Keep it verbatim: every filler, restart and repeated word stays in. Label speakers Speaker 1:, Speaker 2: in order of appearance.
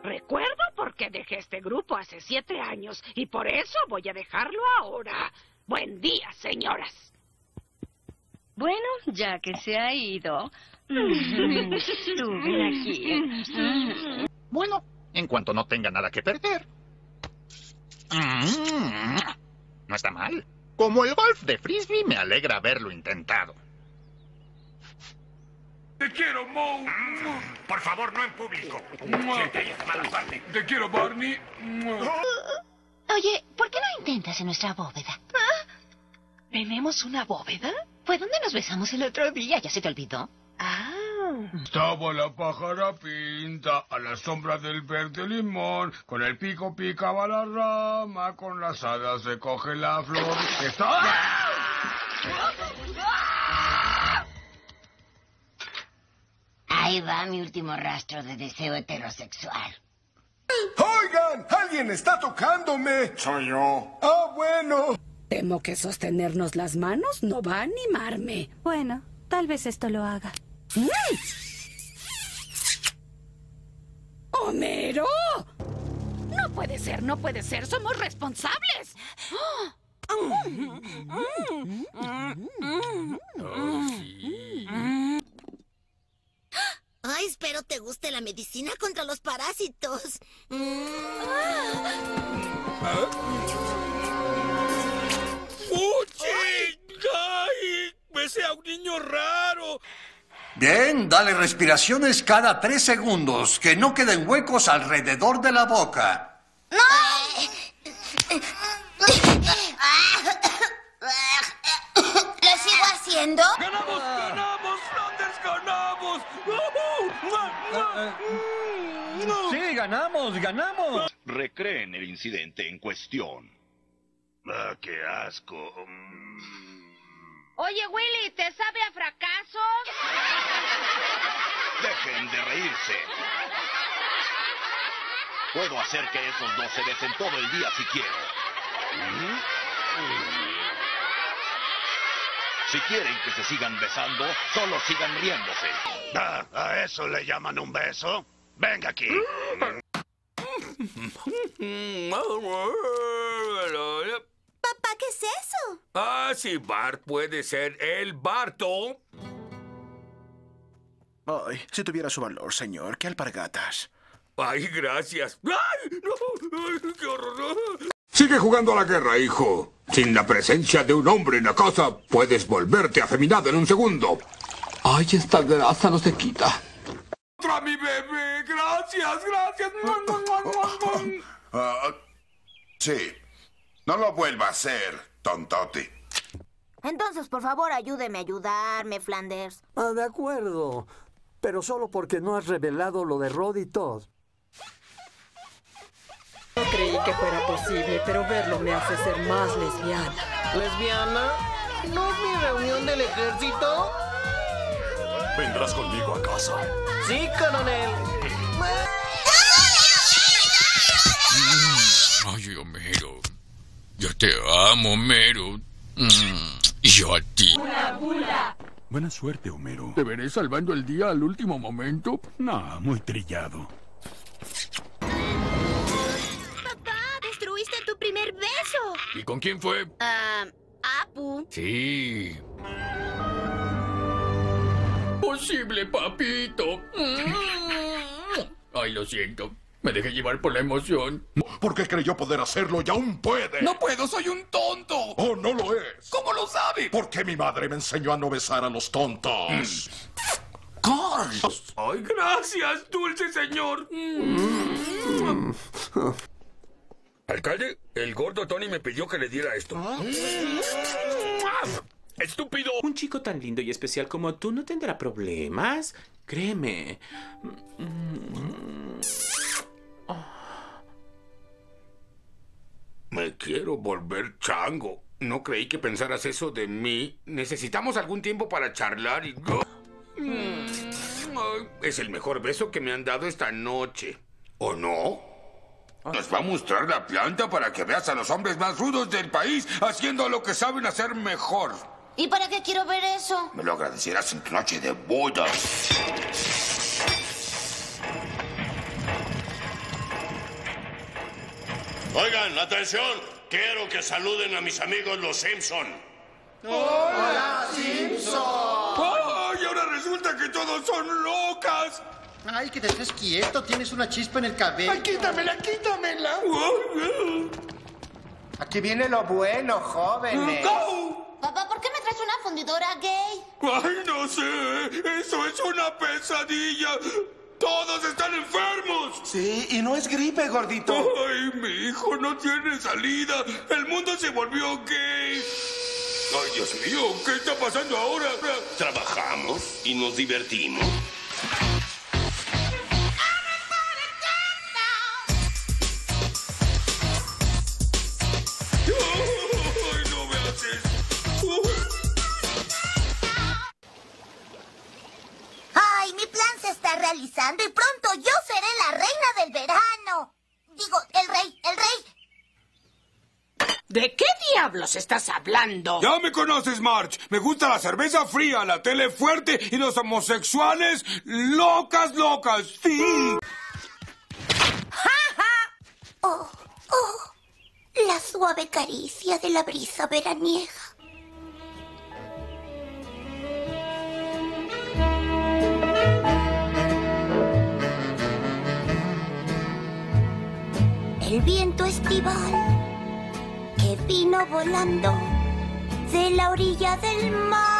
Speaker 1: Recuerdo por qué dejé este grupo hace siete años y por eso voy a dejarlo ahora. Buen día, señoras.
Speaker 2: Bueno, ya que se ha ido, tú ven aquí.
Speaker 3: Bueno, en cuanto no tenga nada que perder. No está mal. Como el golf de frisbee, me alegra haberlo intentado.
Speaker 4: ¡Te quiero, Moe!
Speaker 5: Por favor, no en público. Siente ahí de mala parte.
Speaker 4: ¡Te quiero, Barney!
Speaker 6: Oye, ¿por qué no intentas en nuestra bóveda?
Speaker 2: ¿Tenemos una bóveda?
Speaker 6: ¿Fue donde nos besamos el otro día? ¿Ya se te olvidó?
Speaker 2: Ah.
Speaker 4: Estaba la pájara pinta a la sombra del verde limón. Con el pico picaba la rama, con las hadas se coge la flor. ¡Está!
Speaker 6: Ahí va mi último rastro de deseo heterosexual.
Speaker 7: ¡Oigan! ¡Alguien está tocándome!
Speaker 5: Soy yo.
Speaker 7: ¡Ah, bueno!
Speaker 1: Temo que sostenernos las manos no va a animarme.
Speaker 8: Bueno, tal vez esto lo haga.
Speaker 1: ¡Mm! ¡Homero! No puede ser, no puede ser. Somos responsables.
Speaker 4: Oh, sí.
Speaker 9: Ay, espero te guste la medicina contra los parásitos.
Speaker 4: ¡Fuchi! ¡Ay! ¡Besé a un niño raro!
Speaker 10: Bien, dale respiraciones cada tres segundos. Que no queden huecos alrededor de la boca.
Speaker 9: ¡No! ¿Lo sigo haciendo?
Speaker 4: ¡Ganamos, ganamos! ¡Flanders, ganamos!
Speaker 11: Sí, ganamos, ganamos.
Speaker 5: Recreen el incidente en cuestión.
Speaker 12: Ah, qué asco.
Speaker 2: Oye, Willy, ¿te sabe a fracaso?
Speaker 5: Dejen de reírse. Puedo hacer que esos dos se besen todo el día si quiero. Si quieren que se sigan besando, solo sigan riéndose.
Speaker 12: Ah, ¿a eso le llaman un beso? Venga aquí.
Speaker 9: Papá, ¿qué es eso?
Speaker 4: Ah, sí, Bart puede ser el Barto.
Speaker 7: Ay, si tuviera su valor, señor, qué alpargatas.
Speaker 4: Ay, gracias. ¡Ay, no! ¡Ay, qué horror! Sigue jugando a la guerra, hijo. Sin la presencia de un hombre en la casa, puedes volverte afeminado en un segundo.
Speaker 11: Ay, esta grasa no se quita.
Speaker 4: ¡Otra mi bebé! ¡Gracias, gracias!
Speaker 13: Uh, sí. No lo vuelva a hacer, tontote.
Speaker 9: Entonces, por favor, ayúdeme a ayudarme, Flanders.
Speaker 14: Ah, de acuerdo. Pero solo porque no has revelado lo de Rod y Todd.
Speaker 15: No creí que fuera posible, pero verlo me hace ser más lesbiana.
Speaker 16: ¿Lesbiana? ¿No es mi reunión del ejército?
Speaker 12: Vendrás conmigo a casa.
Speaker 16: Sí, coronel.
Speaker 4: Ay, Homero. Yo te amo, Homero. Mm, y yo a ti.
Speaker 17: ¡Bula, bula!
Speaker 18: Buena suerte, Homero.
Speaker 4: ¿Te veré salvando el día al último momento?
Speaker 18: No, muy trillado.
Speaker 9: Papá, destruiste tu primer beso.
Speaker 4: ¿Y con quién fue?
Speaker 9: Ah, Apu.
Speaker 4: Sí. Posible, papito. Ay, lo siento. Me dejé llevar por la emoción.
Speaker 12: Porque creyó poder hacerlo y aún puede.
Speaker 4: ¡No puedo! ¡Soy un tonto!
Speaker 12: ¡Oh, no lo es!
Speaker 4: ¿Cómo lo sabe?
Speaker 12: Porque mi madre me enseñó a no besar a los tontos.
Speaker 4: ¡Carl! ¡Ay, gracias, dulce señor! Alcalde, el gordo Tony me pidió que le diera esto. ¡Estúpido!
Speaker 19: Un chico tan lindo y especial como tú no tendrá problemas. Créeme.
Speaker 4: Me quiero volver chango. No creí que pensaras eso de mí. Necesitamos algún tiempo para charlar y... Es el mejor beso que me han dado esta noche. ¿O no? Nos va a mostrar la planta para que veas a los hombres más rudos del país haciendo lo que saben hacer mejor.
Speaker 9: ¿Y para qué quiero ver eso?
Speaker 4: Me lo agradecerás en tu noche de bodas.
Speaker 12: Oigan, atención. Quiero que saluden a mis amigos los Simpson.
Speaker 16: ¡Hola, Simpson!
Speaker 4: ¡Ay, ahora resulta que todos son locas!
Speaker 16: Ay, que te estés quieto, tienes una chispa en el cabello.
Speaker 7: Ay, quítamela, quítamela.
Speaker 16: Aquí viene lo bueno, jóvenes.
Speaker 12: ¡No!
Speaker 9: Papá, ¿por qué me traes una fundidora gay?
Speaker 4: ¡Ay, no sé! ¡Eso es una pesadilla! ¡Todos están enfermos!
Speaker 16: Sí, y no es gripe, gordito.
Speaker 4: ¡Ay, mi hijo no tiene salida! ¡El mundo se volvió gay! ¡Ay, Dios mío! ¿Qué está pasando ahora?
Speaker 12: Trabajamos y nos divertimos.
Speaker 4: ¡Ay, no me haces!
Speaker 9: Ay, mi plan se está realizando y pronto yo seré la reina del verano. Digo, el rey, el rey.
Speaker 1: ¿De qué diablos estás hablando?
Speaker 4: Ya me conoces, Marge. Me gusta la cerveza fría, la tele fuerte y los homosexuales locas, locas. Sí.
Speaker 9: Oh, oh, la suave caricia de la brisa veraniega. El viento estival que vino volando de la orilla del mar.